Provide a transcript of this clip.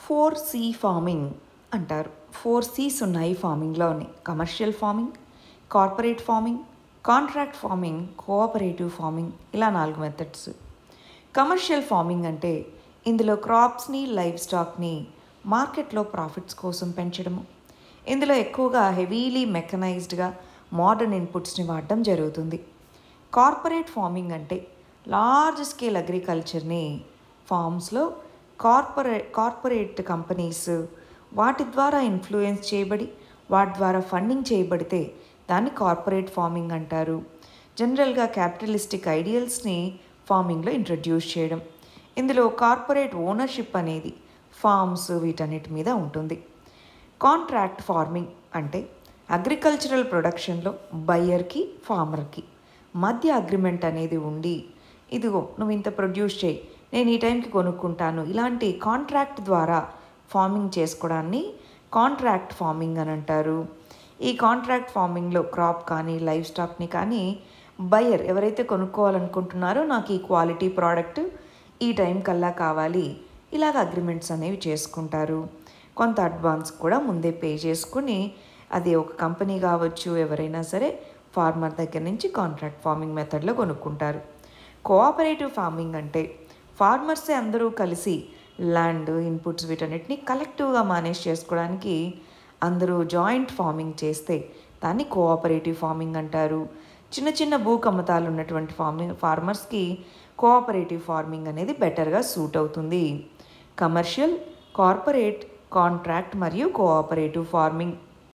4C farming అంటారు. 4Cs ఉన్నాయి ఫార్మింగ్లోని. Commercial farming, corporate farming, contract farming, cooperative farming, ఇలా 4 మెథడ్స్. కమర్షియల్ ఫార్మింగ్ అంటే ఇందులో క్రాప్స్ని, లైవ్ స్టాక్ని మార్కెట్లో ప్రాఫిట్స్ కోసం పెంచడము. ఇందులో ఎక్కువగా హెవీలీ మెకనైజ్డ్గా మోడర్న్ ఇన్పుట్స్ని వాడడం జరుగుతుంది. కార్పొరేట్ ఫార్మింగ్ అంటే లార్జ్ స్కేల్ అగ్రికల్చర్ని ఫార్మ్స్లో కార్పొరేట్ కంపెనీస్ వాటి ద్వారా ఇన్ఫ్లుయెన్స్ చేయబడి వాటి ద్వారా ఫండింగ్ చేయబడితే దాన్ని కార్పొరేట్ ఫార్మింగ్ అంటారు. జనరల్గా క్యాపిటలిస్టిక్ ఐడియల్స్ని ఫార్మింగ్లో ఇంట్రడ్యూస్ చేయడం. ఇందులో కార్పొరేట్ ఓనర్షిప్ అనేది ఫార్మ్స్ వీటన్నిటి మీద ఉంటుంది. కాంట్రాక్ట్ ఫార్మింగ్ అంటే అగ్రికల్చరల్ ప్రొడక్షన్లో బయ్యర్కి ఫార్మర్కి మధ్య అగ్రిమెంట్ అనేది ఉండి, ఇదిగో నువ్వు ఇంత ప్రొడ్యూస్ చేయి, నేను ఈ టైంకి కొనుక్కుంటాను, ఇలాంటి కాంట్రాక్ట్ ద్వారా ఫార్మింగ్ చేసుకోవడాన్ని కాంట్రాక్ట్ ఫార్మింగ్ అని అంటారు. ఈ కాంట్రాక్ట్ ఫార్మింగ్లో క్రాప్ కానీ లైవ్ స్టాక్ని కానీ బయ్యర్ ఎవరైతే కొనుక్కోవాలనుకుంటున్నారో నాకు ఈ క్వాలిటీ ప్రోడక్ట్ ఈ టైం కల్లా కావాలి, ఇలాగ అగ్రిమెంట్స్ అనేవి చేసుకుంటారు. కొంత అడ్వాన్స్ కూడా ముందే పే చేసుకుని అది ఒక కంపెనీ కావచ్చు, ఎవరైనా సరే ఫార్మర్ దగ్గర నుంచి కాంట్రాక్ట్ ఫార్మింగ్ మెథడ్లో కొనుక్కుంటారు. కోఆపరేటివ్ ఫార్మింగ్ అంటే ఫార్మర్సే అందరూ కలిసి ల్యాండ్, ఇన్పుట్స్ వీటన్నిటిని కలెక్టివ్గా మేనేజ్ చేసుకోవడానికి అందరూ జాయింట్ ఫార్మింగ్ చేస్తే దాన్ని కోఆపరేటివ్ ఫార్మింగ్ అంటారు. చిన్న చిన్న భూ కమతాలు ఉన్నటువంటి ఫార్మర్స్కి కోఆపరేటివ్ ఫార్మింగ్ అనేది బెటర్గా సూట్ అవుతుంది. కమర్షియల్, కార్పొరేట్, కాంట్రాక్ట్ మరియు కోఆపరేటివ్ ఫార్మింగ్